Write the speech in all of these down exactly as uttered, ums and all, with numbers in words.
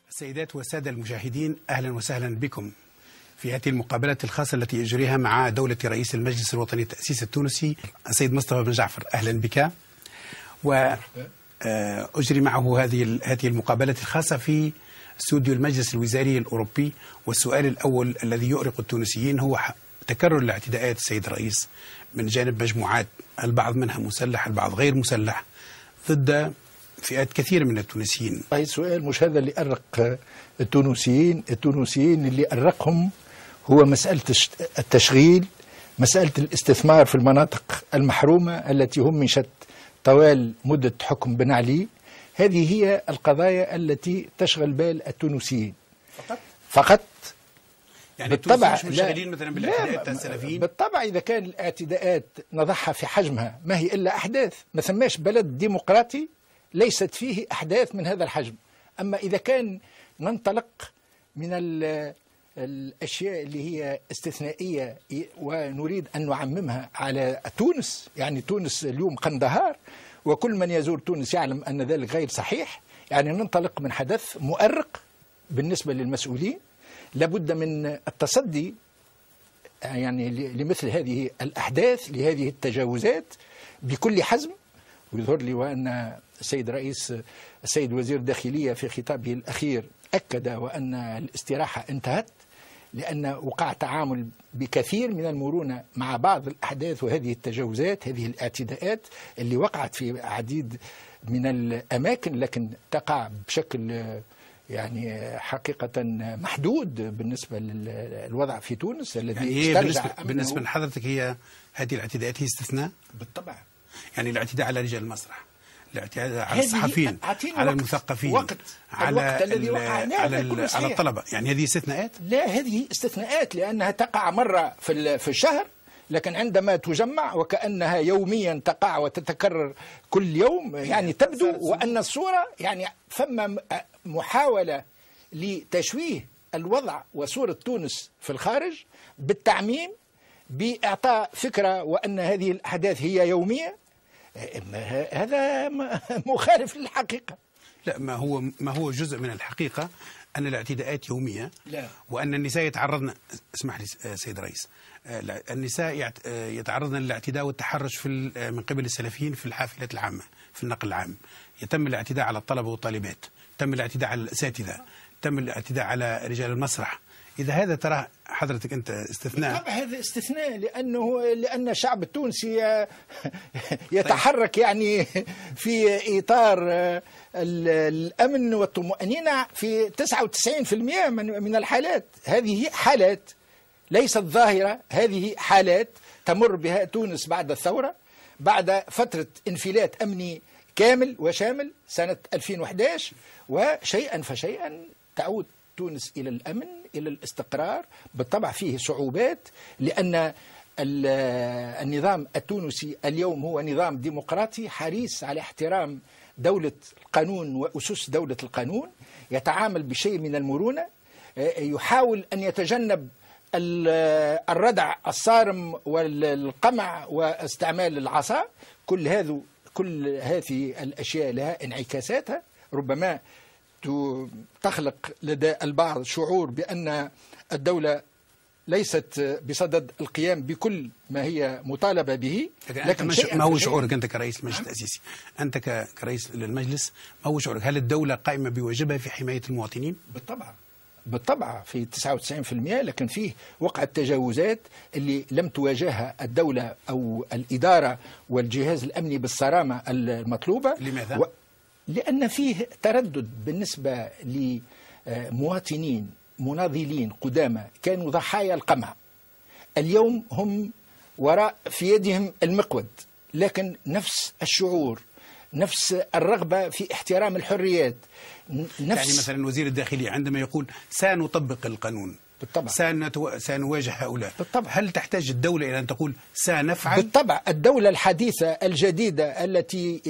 السيدات والسادة المشاهدين، أهلا وسهلا بكم في هذه المقابلة الخاصة التي أجريها مع دولة رئيس المجلس الوطني التأسيس التونسي السيد مصطفى بن جعفر. أهلا بك. وأجري معه هذه هذه المقابلة الخاصة في استوديو المجلس الوزاري الأوروبي. والسؤال الأول الذي يؤرق التونسيين هو تكرر الاعتداءات السيد الرئيس من جانب مجموعات البعض منها مسلح البعض غير مسلح ضد فئات كثيرة من التونسيين. هذا السؤال مش هذا اللي أرق التونسيين، التونسيين اللي أرقهم هو مسألة التشغيل، مسألة الاستثمار في المناطق المحرومة التي همشت طوال مدة حكم بن علي. هذه هي القضايا التي تشغل بال التونسيين فقط فقط. يعني بالطبع مش مشغلين مثلا بالاعتداءات السلفيين. بالطبع إذا كان الاعتداءات نضعها في حجمها ما هي إلا أحداث، ما ثماش بلد ديمقراطي ليست فيه أحداث من هذا الحجم. أما إذا كان ننطلق من الأشياء اللي هي استثنائية ونريد أن نعممها على تونس، يعني تونس اليوم قندهار وكل من يزور تونس يعلم أن ذلك غير صحيح. يعني ننطلق من حدث مؤرق بالنسبة للمسؤولين، لابد من التصدي يعني لمثل هذه الأحداث، لهذه التجاوزات بكل حزم. ويظهر لي وأن السيد رئيس السيد وزير الداخلية في خطابه الأخير أكد وأن الاستراحة انتهت، لأن وقع تعامل بكثير من المرونة مع بعض الأحداث وهذه التجاوزات، هذه الاعتداءات اللي وقعت في عديد من الأماكن، لكن تقع بشكل يعني حقيقة محدود بالنسبة للوضع في تونس الذي يعني بالنسبة, بالنسبة لحضرتك هي هذه الاعتداءات هي استثناء؟ بالطبع. يعني الاعتداء على رجال المسرح، الاعتداء على الصحفيين، على المثقفين، وقت على الذي وقعناه على, على الطلبة، يعني هذه استثناءات؟ لا، هذه استثناءات لأنها تقع مرة في في الشهر، لكن عندما تجمع وكأنها يوميا تقع وتتكرر كل يوم يعني تبدو وأن الصورة يعني فما محاولة لتشويه الوضع وصورة تونس في الخارج بالتعميم، بإعطاء فكرة وأن هذه الأحداث هي يومية. هذا مخالف للحقيقة. لا، ما هو ما هو جزء من الحقيقة أن الاعتداءات يومية. لا. وأن النساء يتعرضن، اسمح لي سيد الرئيس، النساء يتعرضن للاعتداء والتحرش في من قبل السلفيين في الحافلات العامة، في النقل العام. يتم الاعتداء على الطلبة والطالبات، تم الاعتداء على الأساتذة، تم الاعتداء على رجال المسرح. إذا هذا ترى حضرتك أنت استثناء؟ طبعا هذا استثناء، لأنه لأن الشعب التونسي يتحرك يعني في إطار الأمن والطمأنينة في تسعة وتسعين بالمئة من الحالات. هذه حالات ليست ظاهرة، هذه حالات تمر بها تونس بعد الثورة، بعد فترة انفلات أمني كامل وشامل سنة ألفين وأحد عشر، وشيئا فشيئا تعود تونس إلى الأمن، إلى الاستقرار. بالطبع فيه صعوبات لأن النظام التونسي اليوم هو نظام ديمقراطي حريص على احترام دولة القانون وأسس دولة القانون، يتعامل بشيء من المرونة، يحاول أن يتجنب الردع الصارم والقمع واستعمال العصا. كل هذا كل هذه الأشياء لها انعكاساتها، ربما تخلق لدى البعض شعور بأن الدولة ليست بصدد القيام بكل ما هي مطالبة به. لكن ما هو شعورك أنت كرئيس المجلس التأسيسي؟ أنت كرئيس للمجلس ما هو شعورك؟ هل الدولة قائمة بواجبها في حماية المواطنين؟ بالطبع بالطبع في تسعة وتسعين بالمئة، لكن فيه وقع التجاوزات اللي لم تواجهها الدولة أو الإدارة والجهاز الأمني بالصرامة المطلوبة. لماذا؟ و... لأن فيه تردد بالنسبة لمواطنين مناضلين قدامى كانوا ضحايا القمع، اليوم هم وراء في يدهم المقود، لكن نفس الشعور، نفس الرغبة في احترام الحريات، نفس يعني مثلا وزير الداخلية عندما يقول سنطبق القانون، بالطبع سنتو... سنواجه هؤلاء، بالطبع. هل تحتاج الدولة إلى أن تقول سنفعل؟ بالطبع الدولة الحديثة الجديدة التي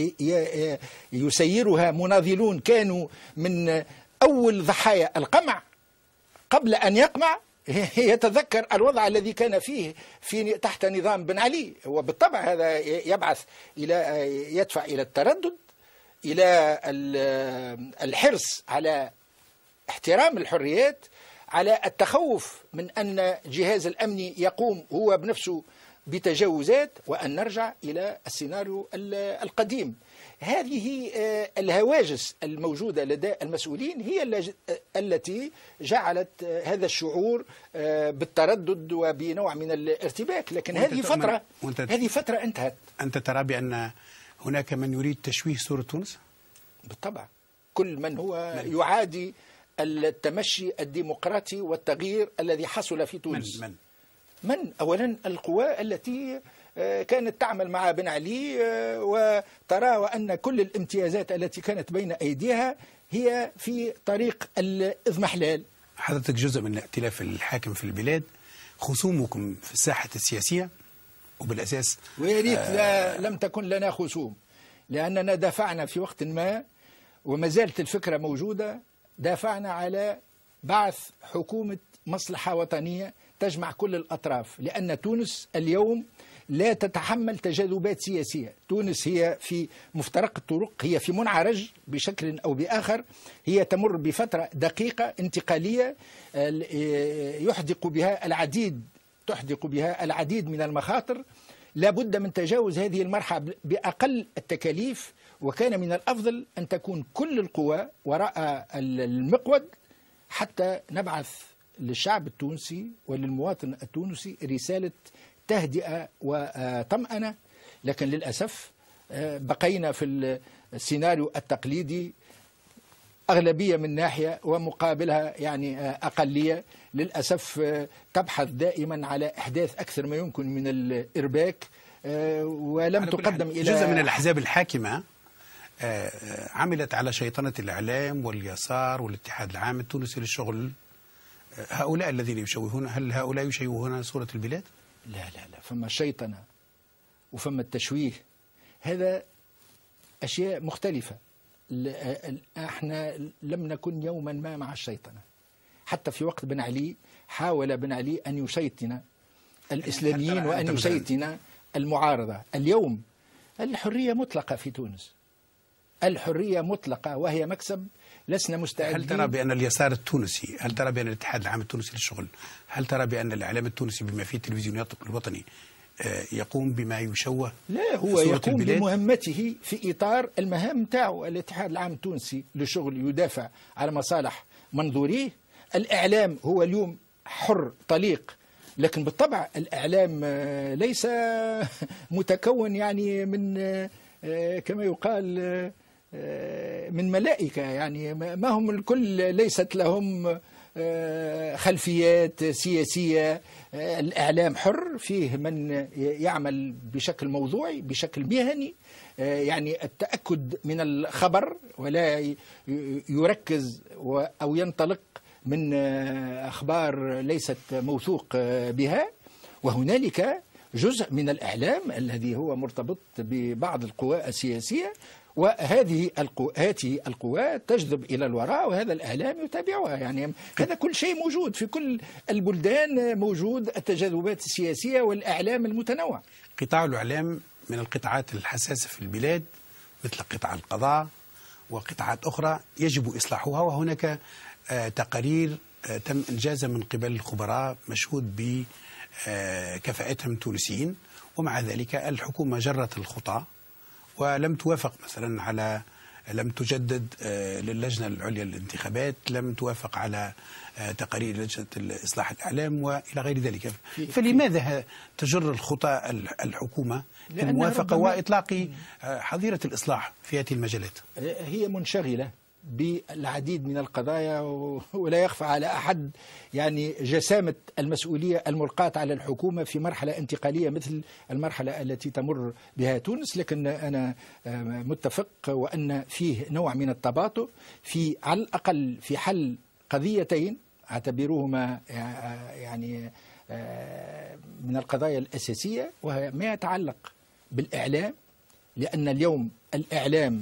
يسيرها مناضلون كانوا من أول ضحايا القمع قبل أن يقمع يتذكر الوضع الذي كان فيه في تحت نظام بن علي، وبالطبع هذا يبعث إلى يدفع إلى التردد، إلى الحرص على احترام الحريات، على التخوف من أن جهاز الأمن يقوم هو بنفسه بتجاوزات، وأن نرجع إلى السيناريو القديم. هذه الهواجس الموجودة لدى المسؤولين هي التي جعلت هذا الشعور بالتردد وبنوع من الارتباك. لكن هذه فترة هذه فترة انتهت. أنت ترى بأن هناك من يريد تشويه صورة تونس؟ بالطبع، كل من هو من؟ يعادي التمشي الديمقراطي والتغيير الذي حصل في تونس. من؟ من؟ من؟ أولا القوى التي كانت تعمل مع بن علي وترى وأن كل الامتيازات التي كانت بين أيديها هي في طريق الإضمحلال. حضرتك جزء من ائتلاف الحاكم في البلاد، خصومكم في الساحة السياسية وبالأساس ويا ريت آه لم تكن لنا خصوم، لأننا دافعنا في وقت ما وما زالت الفكرة موجودة، دافعنا على بعث حكومة مصلحة وطنية تجمع كل الأطراف، لأن تونس اليوم لا تتحمل تجاذبات سياسية. تونس هي في مفترق الطرق، هي في منعرج بشكل أو بآخر، هي تمر بفترة دقيقة انتقالية يحدق بها العديد تحدق بها العديد من المخاطر. لا بد من تجاوز هذه المرحلة بأقل التكاليف، وكان من الأفضل أن تكون كل القوى وراء المقود حتى نبعث للشعب التونسي وللمواطن التونسي رسالة تهدئة وطمأنة. لكن للأسف بقينا في السيناريو التقليدي، أغلبية من ناحية ومقابلها يعني أقلية للأسف تبحث دائما على إحداث أكثر ما يمكن من الإرباك، ولم تقدم إلى جزء من الأحزاب الحاكمة عملت على شيطنة الإعلام واليسار والاتحاد العام التونسي للشغل. هؤلاء الذين يشوهون، هل هؤلاء يشوهون صورة البلاد؟ لا لا لا، فما الشيطنة وفما التشويه، هذا أشياء مختلفة. احنا لم نكن يوما ما مع الشيطنة. حتى في وقت بن علي حاول بن علي أن يشيطن الإسلاميين وأن يشيطن المعارضة. اليوم الحرية مطلقة في تونس، الحرية مطلقة وهي مكسب لسنا مستعدين. هل ترى بأن اليسار التونسي، هل ترى بأن الاتحاد العام التونسي للشغل، هل ترى بأن الإعلام التونسي بما فيه التلفزيون الوطني يقوم بما يشوه؟ لا، هو يقوم بمهمته في إطار المهام تاعه. الاتحاد العام التونسي للشغل يدافع على مصالح منظوريه. الإعلام هو اليوم حر طليق، لكن بالطبع الإعلام ليس متكون يعني من كما يقال من ملائكة، يعني ما هم الكل ليست لهم خلفيات سياسية. الإعلام حر، فيه من يعمل بشكل موضوعي بشكل مهني، يعني التأكد من الخبر ولا يركز أو ينطلق من أخبار ليست موثوق بها. وهنالك جزء من الإعلام الذي هو مرتبط ببعض القوى السياسية، وهذه القوى هذه القوى تجذب إلى الوراء، وهذا الإعلام يتابعها. يعني هذا كل شيء موجود في كل البلدان، موجود التجاذبات السياسية والإعلام المتنوع. قطاع الإعلام من القطاعات الحساسة في البلاد، مثل قطاع القضاء وقطاعات أخرى يجب إصلاحها، وهناك تقارير تم إنجازها من قبل الخبراء مشهود بكفاءتهم تونسيين، ومع ذلك الحكومة جرت الخطى ولم توافق مثلا على، لم تجدد للجنة العليا للانتخابات، لم توافق على تقارير لجنة إصلاح الإعلام وإلى غير ذلك. فلماذا تجر الخطى الحكومة للموافقة وإطلاق حظيرة الإصلاح في هذه المجالات؟ هي منشغلة بالعديد من القضايا، ولا يخفى على أحد يعني جسامة المسؤولية الملقاة على الحكومة في مرحلة انتقالية مثل المرحلة التي تمر بها تونس. لكن أنا متفق وأن فيه نوع من التباطؤ في على الأقل في حل قضيتين أعتبرهما يعني من القضايا الأساسية، وهي ما يتعلق بالإعلام، لأن اليوم الإعلام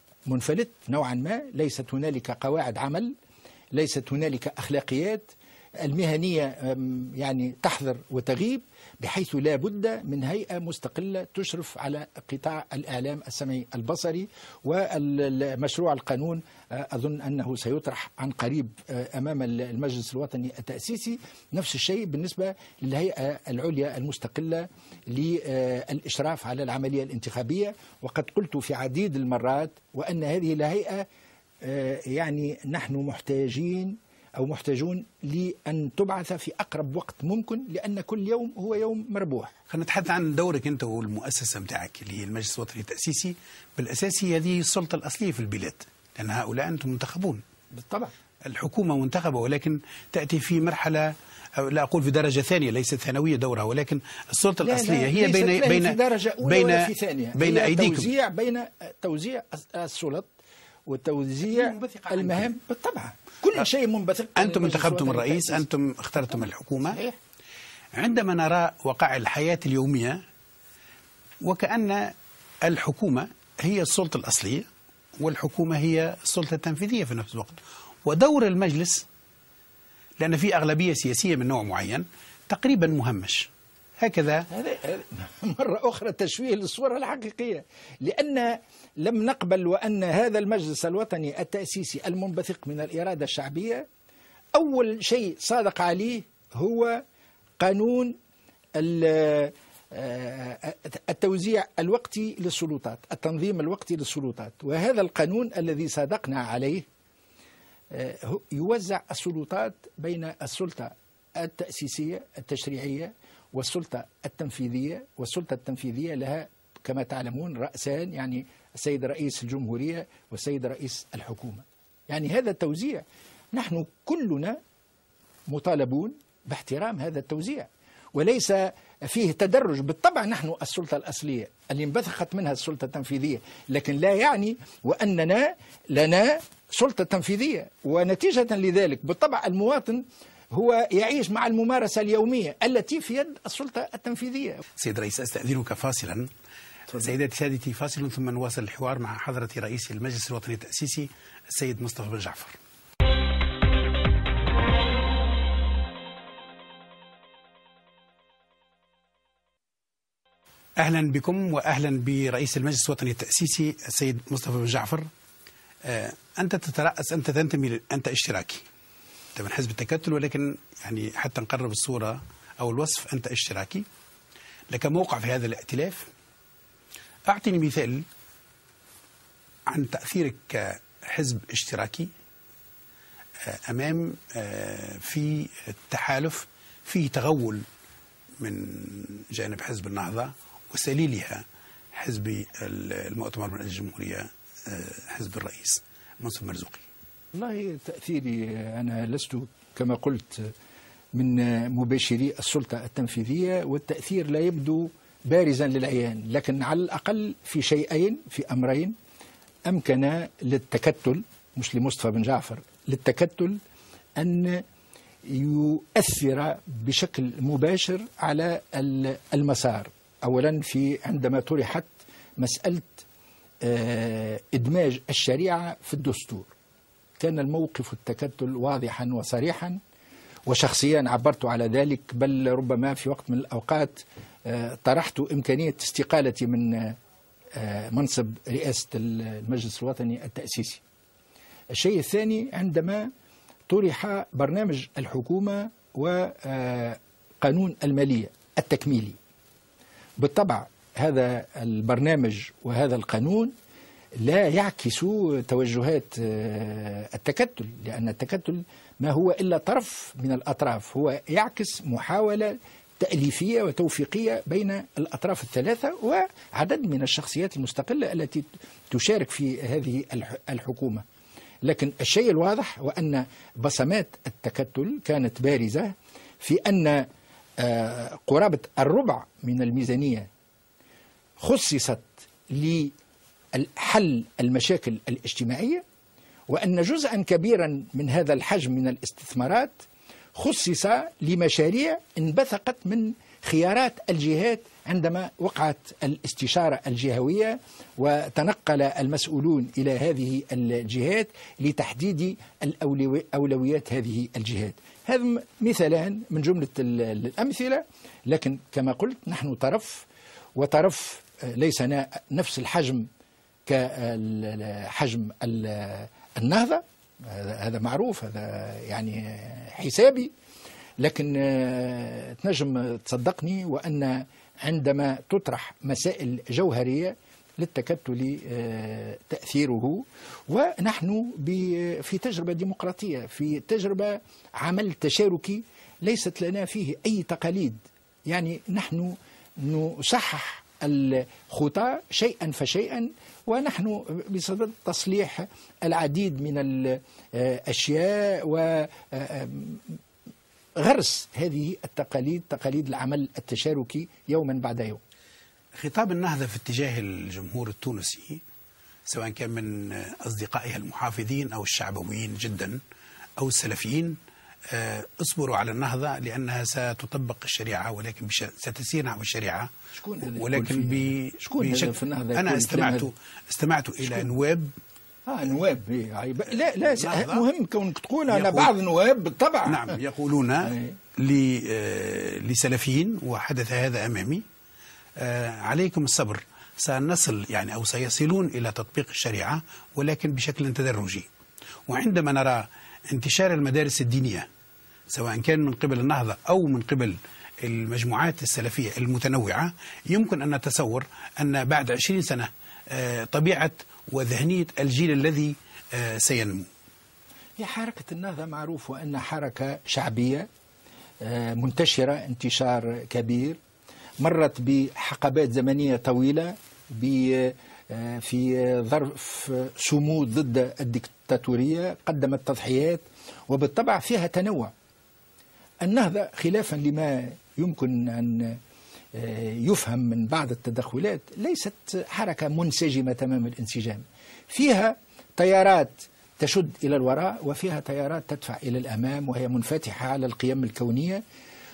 منفلت نوعا ما، ليست هنالك قواعد عمل، ليست هنالك أخلاقيات. المهنية يعني تحضر وتغيب، بحيث لا بد من هيئة مستقلة تشرف على قطاع الإعلام السمعي البصري. والمشروع القانون أظن أنه سيطرح عن قريب أمام المجلس الوطني التأسيسي. نفس الشيء بالنسبة للهيئة العليا المستقلة للإشراف على العملية الانتخابية. وقد قلت في عديد المرات وأن هذه الهيئة يعني نحن محتاجين أو محتاجون لأن تبعث في أقرب وقت ممكن، لأن كل يوم هو يوم مربوح. خلينا نتحدث عن دورك أنت والمؤسسة متاعك اللي هي المجلس الوطني التأسيسي. بالأساس هي هذه السلطة الأصلية في البلاد، لأن هؤلاء أنتم منتخبون. بالطبع الحكومة منتخبة، ولكن تأتي في مرحلة أو لا أقول في درجة ثانية، ليست ثانوية دورها، ولكن السلطة لا الأصلية لا هي بين بين في درجة أولى بين ولا في ثانية. بين أيديكم، توزيع بين توزيع السلط وتوزيع المهام. بالطبع كل شيء منبثق. أنتم انتخبتم الرئيس، أنتم اخترتم الحكومة. صحيح. عندما نرى وقائع الحياة اليومية وكأن الحكومة هي السلطة الأصلية والحكومة هي السلطة التنفيذية في نفس الوقت، ودور المجلس لأن في أغلبية سياسية من نوع معين تقريبا مهمش هكذا. هذا مرة أخرى تشويه للصورة الحقيقية، لأن لم نقبل وأن هذا المجلس الوطني التأسيسي المنبثق من الإرادة الشعبية أول شيء صادق عليه هو قانون التوزيع الوقتي للسلطات، التنظيم الوقتي للسلطات. وهذا القانون الذي صادقنا عليه يوزع السلطات بين السلطة التأسيسية التشريعية والسلطة التنفيذية. والسلطة التنفيذية لها كما تعلمون رأسان، يعني السيد رئيس الجمهورية والسيد رئيس الحكومة. يعني هذا التوزيع نحن كلنا مطالبون باحترام هذا التوزيع، وليس فيه تدرج. بالطبع نحن السلطة الأصلية اللي انبثقت منها السلطة التنفيذية، لكن لا يعني وأننا لنا سلطة تنفيذية. ونتيجة لذلك بالطبع المواطن هو يعيش مع الممارسة اليومية التي في يد السلطة التنفيذية. سيد رئيس، أستأذنك فاصلا. سيداتي سادتي، فاصل ثم نواصل الحوار مع حضرة رئيس المجلس الوطني التأسيسي السيد مصطفى بن جعفر. أهلا بكم وأهلا برئيس المجلس الوطني التأسيسي السيد مصطفى بن جعفر. آه، أنت تترأس، أنت تنتمي، أنت اشتراكي، أنت من حزب التكتل، ولكن يعني حتى نقرب الصورة أو الوصف أنت اشتراكي، لك موقع في هذا الائتلاف. أعطيني مثال عن تأثيرك كحزب اشتراكي أمام في التحالف فيه تغول من جانب حزب النهضة وسليلها حزب المؤتمر من أجل الجمهورية حزب الرئيس منصور مرزوقي. والله تأثيري أنا لست كما قلت من مباشري السلطة التنفيذية، والتأثير لا يبدو بارزا للعيان، لكن على الأقل في شيئين، في أمرين أمكن للتكتل، مش لمصطفى بن جعفر، للتكتل أن يؤثر بشكل مباشر على المسار. أولا في عندما طرحت مسألة إدماج الشريعة في الدستور، كان الموقف التكتل واضحا وصريحا، وشخصيا عبرت على ذلك، بل ربما في وقت من الأوقات طرحت إمكانية استقالتي من منصب رئاسة المجلس الوطني التأسيسي. الشيء الثاني عندما طرح برنامج الحكومة وقانون المالية التكميلي، بالطبع هذا البرنامج وهذا القانون لا يعكس توجهات التكتل، لأن التكتل ما هو إلا طرف من الأطراف، هو يعكس محاولة تأليفية وتوفيقية بين الأطراف الثلاثة وعدد من الشخصيات المستقلة التي تشارك في هذه الحكومة. لكن الشيء الواضح وأن بصمات التكتل كانت بارزة في أن قرابة الربع من الميزانية خصصت لحل المشاكل الاجتماعية، وأن جزءا كبيرا من هذا الحجم من الاستثمارات خصص لمشاريع انبثقت من خيارات الجهات عندما وقعت الاستشارة الجهوية وتنقل المسؤولون إلى هذه الجهات لتحديد أولويات هذه الجهات. هذا مثالان من جملة الأمثلة، لكن كما قلت نحن طرف، وطرف ليس نفس الحجم كحجم النهضة، هذا معروف، هذا يعني حسابي، لكن تنجم تصدقني وأن عندما تطرح مسائل جوهرية للتكتل تأثيره، ونحن في تجربة ديمقراطية، في تجربة عمل تشاركي ليست لنا فيه أي تقاليد، يعني نحن نصحح الخطى شيئا فشيئا، ونحن بصدد تصليح العديد من الأشياء وغرس هذه التقاليد، تقاليد العمل التشاركي يوما بعد يوم. خطاب النهضة في اتجاه الجمهور التونسي سواء كان من أصدقائها المحافظين أو الشعبويين جدا أو السلفيين، اصبروا على النهضة لأنها ستطبق الشريعة، ولكن ستسير نحو الشريعة، ولكن ب... بشكل أنا استمعت استمعت إلى نواب اه نواب لا لا مهم كونك تقول أنا بعض نواب بالطبع نعم يقولون لسلفيين، وحدث هذا أمامي، عليكم الصبر، سنصل يعني أو سيصلون إلى تطبيق الشريعة ولكن بشكل تدرجي. وعندما نرى انتشار المدارس الدينية سواء كان من قبل النهضة أو من قبل المجموعات السلفية المتنوعة، يمكن أن نتصور أن بعد عشرين سنة طبيعة وذهنية الجيل الذي سينمو. هي حركة النهضة معروف وأن حركة شعبية منتشرة انتشار كبير، مرت بحقبات زمنية طويلة في ظرف صمود ضد الدكتاتورية، قدمت تضحيات، وبالطبع فيها تنوع. النهضة خلافا لما يمكن أن يفهم من بعض التدخلات ليست حركة منسجمة تمام الانسجام، فيها تيارات تشد إلى الوراء وفيها تيارات تدفع إلى الأمام، وهي منفتحة على القيم الكونية.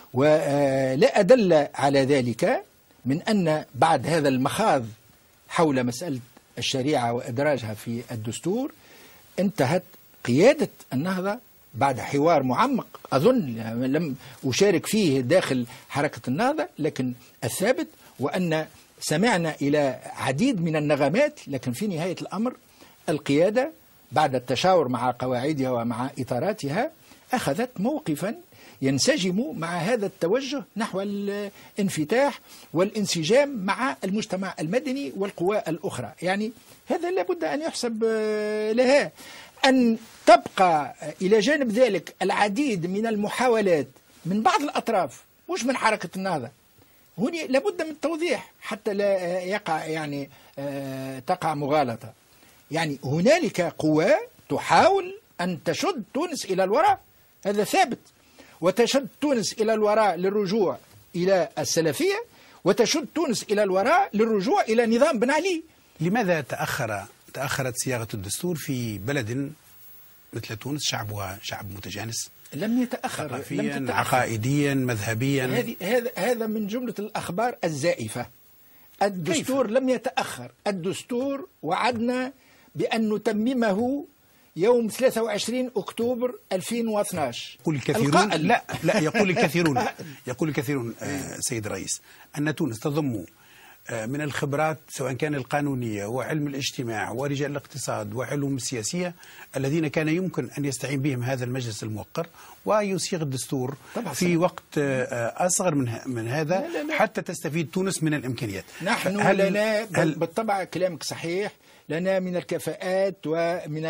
ولا أدل على ذلك من أن بعد هذا المخاض حول مسألة الشريعة وإدراجها في الدستور انتهت قيادة النهضة بعد حوار معمق أظن لم أشارك فيه داخل حركة النهضة، لكن الثابت وأن سمعنا إلى عديد من النغمات، لكن في نهاية الأمر القيادة بعد التشاور مع قواعدها ومع إطاراتها أخذت موقفا ينسجم مع هذا التوجه نحو الانفتاح والانسجام مع المجتمع المدني والقوى الأخرى. يعني هذا لابد أن يحسب لها. أن تبقى إلى جانب ذلك العديد من المحاولات من بعض الأطراف مش من حركة النهضة، هنا لابد من التوضيح حتى لا يقع يعني تقع مغالطة. يعني هنالك قوى تحاول أن تشد تونس إلى الوراء، هذا ثابت، وتشد تونس إلى الوراء للرجوع إلى السلفية، وتشد تونس إلى الوراء للرجوع إلى نظام بن علي. لماذا تأخر تأخرت صياغة الدستور في بلد مثل تونس شعبها شعب متجانس؟ لم يتأخر ثقافيا، لم تتأخر. عقائديا، مذهبيا. هذا هذا من جملة الأخبار الزائفة. الدستور كيف؟ لم يتأخر. الدستور وعدنا بأن نتممه يوم ثلاثة وعشرين أكتوبر ألفين واثني عشر. يقول الكثيرون لا لا يقول الكثيرون يقول الكثيرون آه سيد الرئيس أن تونس تضم آه من الخبرات سواء كان القانونية وعلم الاجتماع ورجال الاقتصاد وعلوم السياسية الذين كان يمكن أن يستعين بهم هذا المجلس الموقر ويصيغ الدستور في وقت آه أصغر من من هذا. لا لا لا. حتى تستفيد تونس من الإمكانيات. نحن هل لنا هل بالطبع كلامك صحيح، لنا من الكفاءات ومن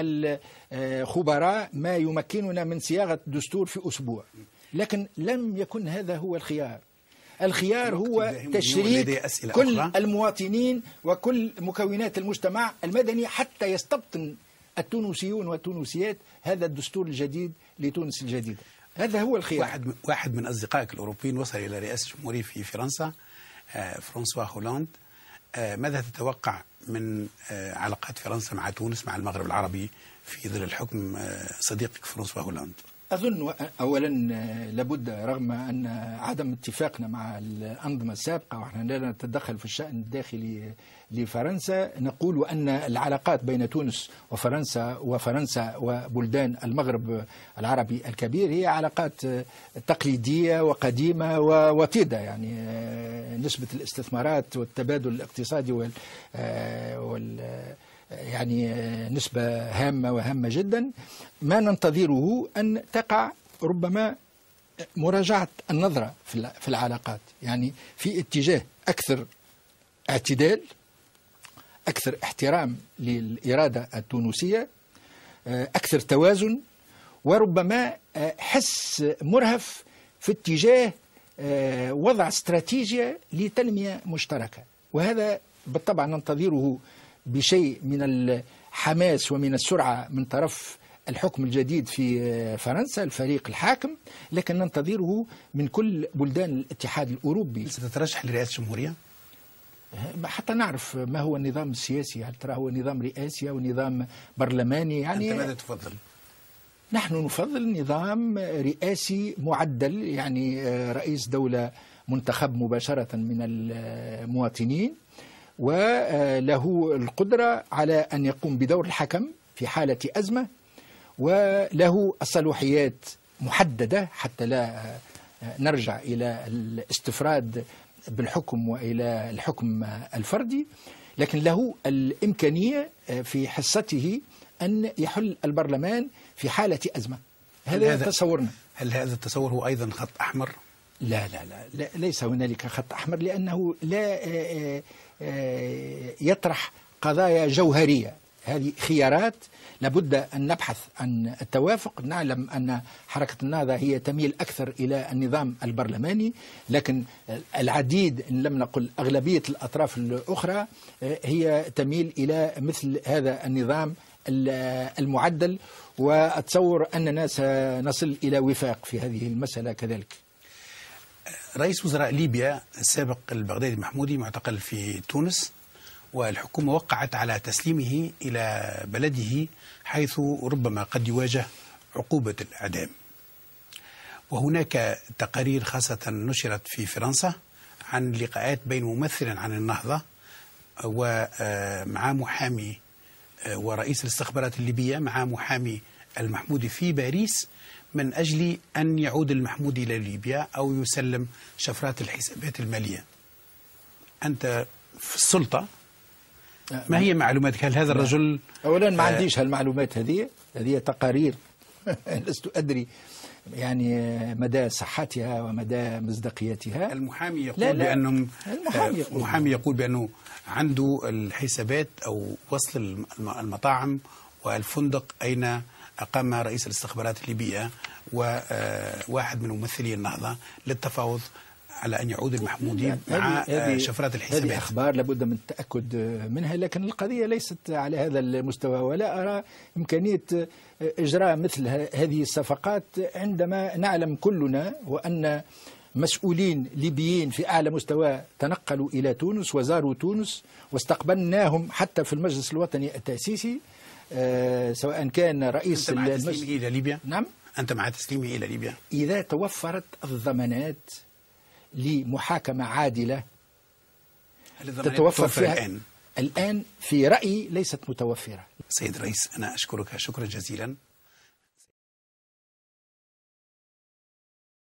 الخبراء ما يمكننا من صياغة الدستور في أسبوع، لكن لم يكن هذا هو الخيار. الخيار هو تشريك كل المواطنين وكل مكونات المجتمع المدني حتى يستبطن التونسيون والتونسيات هذا الدستور الجديد لتونس الجديدة. هذا هو الخيار. واحد واحد من أصدقائك الأوروبيين وصل إلى رئاسة الجمهورية في فرنسا، فرانسوا هولاند. ماذا تتوقع من علاقات فرنسا مع تونس مع المغرب العربي في ظل الحكم صديقك فرانسوا هولاند؟ أظن أولا لابد رغم أن عدم اتفاقنا مع الأنظمة السابقة ونحن لا نتدخل في الشأن الداخلي لفرنسا، نقول أن العلاقات بين تونس وفرنسا وفرنسا وبلدان المغرب العربي الكبير هي علاقات تقليدية وقديمة ووطيدة. يعني نسبة الاستثمارات والتبادل الاقتصادي وال, وال يعني نسبة هامة وهامة جدا. ما ننتظره أن تقع ربما مراجعة النظرة في العلاقات، يعني في اتجاه أكثر اعتدال، أكثر احترام للإرادة التونسية، أكثر توازن، وربما حس مرهف في اتجاه وضع استراتيجية لتنمية مشتركة. وهذا بالطبع ننتظره بشيء من الحماس ومن السرعة من طرف الحكم الجديد في فرنسا، الفريق الحاكم، لكن ننتظره من كل بلدان الاتحاد الأوروبي. ستترشح لرئاسة الجمهورية؟ حتى نعرف ما هو النظام السياسي، هل ترى هو نظام رئاسي أو نظام برلماني؟ يعني أنت ماذا تفضل؟ نحن نفضل نظام رئاسي معدل، يعني رئيس دولة منتخب مباشرة من المواطنين وله القدرة على أن يقوم بدور الحكم في حالة أزمة، وله الصلاحيات محددة حتى لا نرجع إلى الاستفراد بالحكم وإلى الحكم الفردي، لكن له الإمكانية في حصته أن يحل البرلمان في حالة أزمة. هذا, هذا تصورنا. هل هذا التصور هو أيضا خط أحمر؟ لا لا لا, لا ليس هنالك خط أحمر، لأنه لا يطرح قضايا جوهرية. هذه خيارات لابد أن نبحث عن التوافق. نعلم أن حركة النهضة هي تميل أكثر إلى النظام البرلماني، لكن العديد إن لم نقل أغلبية الأطراف الأخرى هي تميل إلى مثل هذا النظام المعدل، وأتصور أننا سنصل إلى وفاق في هذه المسألة كذلك. رئيس وزراء ليبيا السابق البغدادي محمودي معتقل في تونس، والحكومة وقعت على تسليمه إلى بلده حيث ربما قد يواجه عقوبة الإعدام. وهناك تقارير خاصة نشرت في فرنسا عن لقاءات بين ممثل عن النهضة ومع محامي ورئيس الاستخبارات الليبية مع محامي المحمودي في باريس من أجل أن يعود المحمودي إلى ليبيا أو يسلم شفرات الحسابات المالية. أنت في السلطة، ما هي معلوماتك؟ هل هذا الرجل أولا ما عنديش هالمعلومات هذه، هذه تقارير لست أدري يعني مدى صحتها ومدى مصداقيتها. المحامي يقول لا لا بأنهم المحامي يقول, المحامي يقول بأنه عنده الحسابات أو وصل المطاعم والفندق أين أقام رئيس الاستخبارات الليبية وواحد من ممثلي النهضة للتفاوض على أن يعود المحمودي مع شفرات الحسابات. هذه أخبار لابد من التأكد منها، لكن القضية ليست على هذا المستوى، ولا أرى إمكانية إجراء مثل هذه الصفقات عندما نعلم كلنا وأن مسؤولين ليبيين في أعلى مستوى تنقلوا إلى تونس وزاروا تونس واستقبلناهم حتى في المجلس الوطني التأسيسي، أه سواء كان رئيس أنت مع تسليمه إلى ليبيا؟ نعم. أنت مع تسليمه إلى ليبيا؟ إذا توفرت الضمانات لمحاكمة عادلة تتوفر فيها الآن. الآن في رأيي ليست متوفرة. سيد الرئيس، أنا أشكرك شكرا جزيلا.